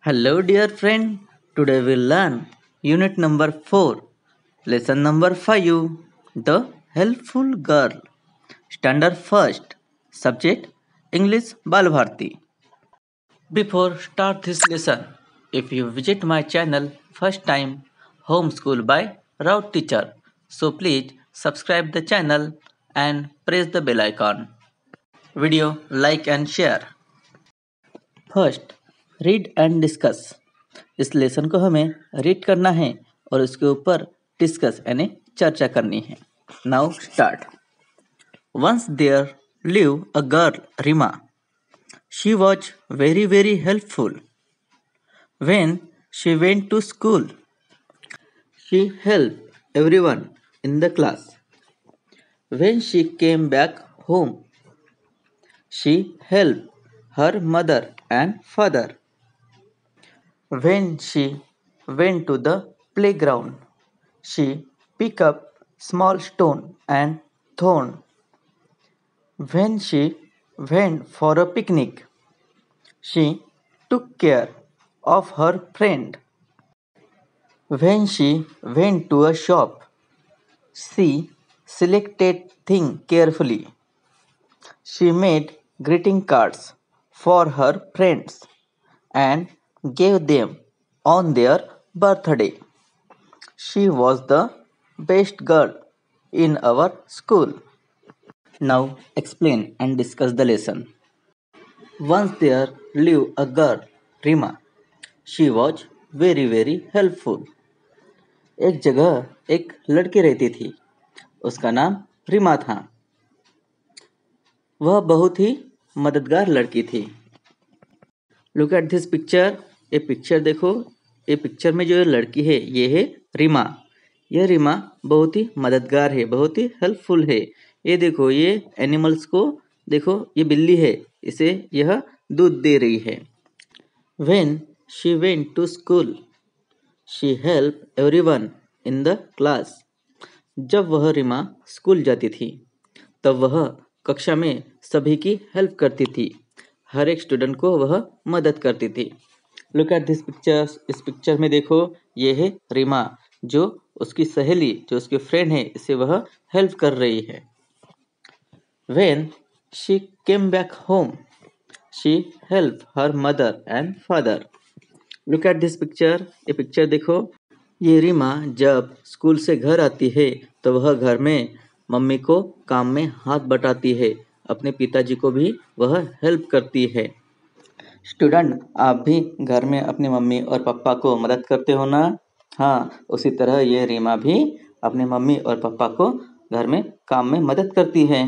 Hello, dear friend. Today we'll learn Unit number 4, Lesson number 5, The Helpful Girl. Standard first. Subject English Balbharti. Before start this lesson, if you visit my channel first time, Homeschool by Route Teacher, so please subscribe the channel and press the bell icon. Video like and share. First read and discuss. इस lesson को हमें read करना है और उसके ऊपर discuss यानी चर्चा करनी है। Now start. Once there live a girl Reema. She was very very helpful when she went to school. She help everyone in the class. When she came back home she helped her mother and father. When she went to the playground, she picked up small stone and thorn. When she went for a picnic, she took care of her friend. When she went to a shop, she selected things carefully. She made greeting cards for her friends and gave them on their birthday. She was the best girl in our school. Now explain and discuss the lesson. Once there lived a girl, Rima. She was very very helpful. एक जगह एक लड़की रहती थी, उसका नाम रीमा था। वह बहुत ही मददगार लड़की थी। Look at this picture. ये पिक्चर देखो। ये पिक्चर में जो लड़की है ये है रीमा। यह रीमा बहुत ही मददगार है, बहुत ही हेल्पफुल है। ये देखो, ये एनिमल्स को देखो, ये बिल्ली है, इसे यह दूध दे रही है। When she went to school she help everyone in the class. जब वह रीमा स्कूल जाती थी तब वह कक्षा में सभी की हेल्प करती थी, हर एक स्टूडेंट को वह मदद करती थी। Look at this picture. इस पिक्चर में देखो, ये है रीमा, जो उसकी सहेली, जो उसकी फ्रेंड है, इसे वह हेल्प कर रही है। When she came back home she help her mother and father. Look at this picture. ये पिक्चर देखो। ये रीमा जब स्कूल से घर आती है तो वह घर में मम्मी को काम में हाथ बटाती है, अपने पिताजी को भी वह हेल्प करती है। स्टूडेंट, आप भी घर में अपनी मम्मी और पापा को मदद करते हो ना? हाँ, उसी तरह ये रीमा भी अपने मम्मी और पापा को घर में काम में मदद करती है।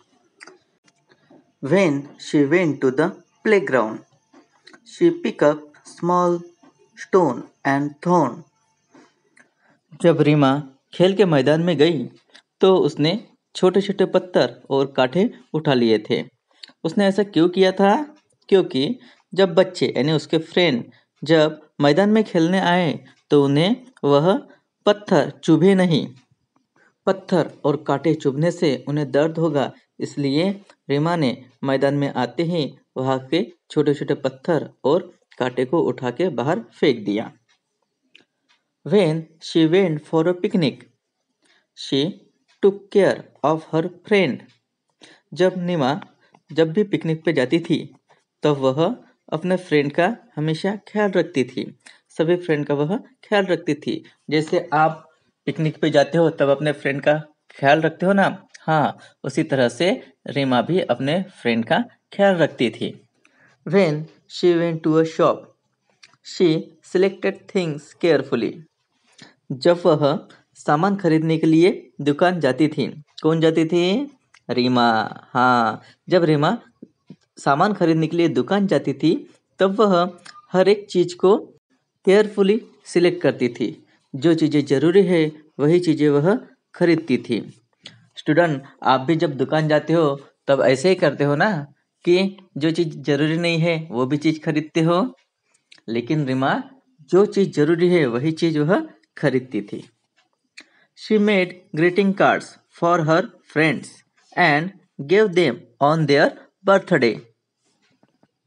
When she went to the playground, she picked up small stone and thorn. जब रीमा खेल के मैदान में गई तो उसने छोटे छोटे पत्थर और कांटे उठा लिए थे। उसने ऐसा क्यों किया था? क्योंकि जब बच्चे यानी उसके फ्रेंड जब मैदान में खेलने आए तो उन्हें वह पत्थर चुभे नहीं। पत्थर और कांटे चुभने से उन्हें दर्द होगा, इसलिए रीमा ने मैदान में आते ही वहाँ के छोटे छोटे पत्थर और कांटे को उठा के बाहर फेंक दिया। When she went for a picnic, she took care of her friend. जब भी पिकनिक पे जाती थी तब वह अपने फ्रेंड का हमेशा ख्याल रखती थी, सभी फ्रेंड का वह ख्याल रखती थी। जैसे आप पिकनिक पे जाते हो तब अपने फ्रेंड का ख्याल रखते हो ना? हाँ, उसी तरह से रीमा भी अपने फ्रेंड का ख्याल रखती थी। When she went to a shop, she selected things carefully. जब वह सामान खरीदने के लिए दुकान जाती थी, कौन जाती थी? रीमा। हाँ, जब रीमा सामान खरीदने के लिए दुकान जाती थी तब वह हर एक चीज को केयरफुली सिलेक्ट करती थी। जो चीज़ें ज़रूरी है वही चीज़ें वह खरीदती थी। स्टूडेंट, आप भी जब दुकान जाते हो तब ऐसे ही करते हो ना, कि जो चीज़ ज़रूरी नहीं है वो भी चीज़ खरीदते हो? लेकिन रीमा जो चीज़ ज़रूरी है वही चीज़ वह खरीदती थी। She made greeting cards for her friends and gave them on their birthday.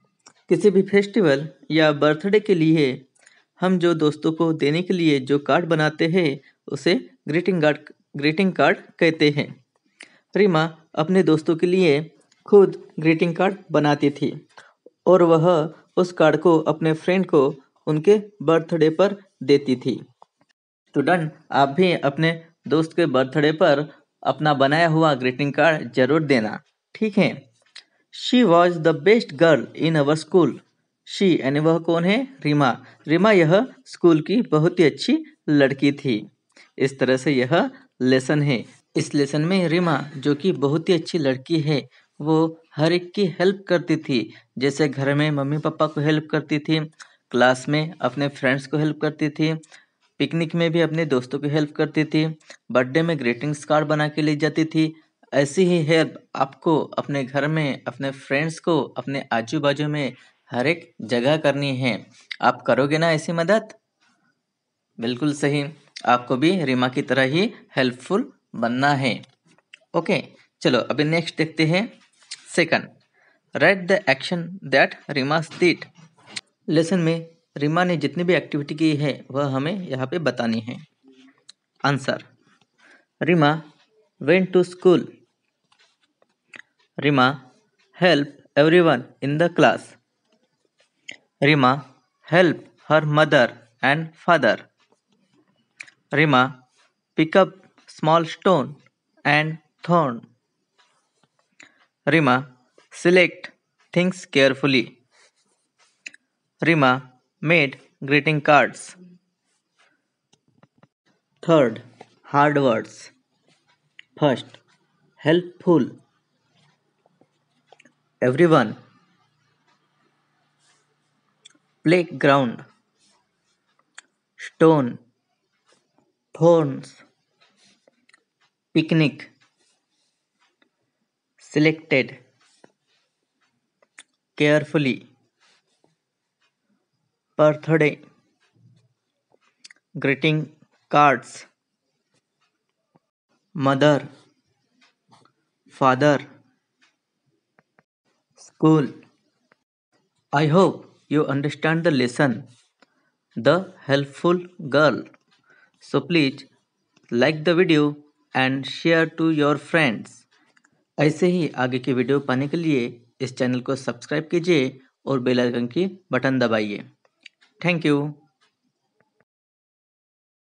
किसी भी फेस्टिवल या बर्थडे के लिए हम जो दोस्तों को देने के लिए जो कार्ड बनाते हैं उसे ग्रीटिंग कार्ड कहते हैं। रीमा अपने दोस्तों के लिए खुद ग्रीटिंग कार्ड बनाती थी और वह उस कार्ड को अपने फ्रेंड को उनके बर्थडे पर देती थी। स्टूडेंट, आप भी अपने दोस्त के बर्थडे पर अपना बनाया हुआ ग्रीटिंग कार्ड जरूर देना, ठीक है। She was the best girl in our school. She यानी वह कौन है? रीमा। रीमा यह स्कूल की बहुत ही अच्छी लड़की थी। इस तरह से यह लेसन है। इस लेसन में रीमा जो कि बहुत ही अच्छी लड़की है, वो हर एक की हेल्प करती थी। जैसे घर में मम्मी पापा को हेल्प करती थी, क्लास में अपने फ्रेंड्स को हेल्प करती थी, पिकनिक में भी अपने दोस्तों की हेल्प करती थी, बर्थडे में ग्रीटिंग्स कार्ड बना के ले जाती थी। ऐसी ही हेल्प आपको अपने घर में, अपने फ्रेंड्स को, अपने आजू बाजू में हर एक जगह करनी है। आप करोगे ना ऐसी मदद? बिल्कुल सही। आपको भी रीमा की तरह ही हेल्पफुल बनना है। ओके, चलो अभी नेक्स्ट देखते हैं। Second, write the action that Reema did. Lesson में रीमा ने जितनी भी एक्टिविटी की है वह हमें यहाँ पे बतानी है। Answer, Reema went to school. Reema help everyone in the class. Rima helped her mother and father. Rima pick up small stone and thorn. Rima select things carefully. Rima made greeting cards. Third, hard words. First, helpful. Everyone. Playground. Stone. Thorns. Picnic. Selected. Carefully. Birthday. Greeting cards. Mother. Father. School. I hope you understand the lesson, The Helpful Girl. So please like the video and share to your friends. ऐसे ही आगे की video पाने के लिए इस channel को subscribe कीजिए और बेल आइकन की बटन दबाइए। Thank you.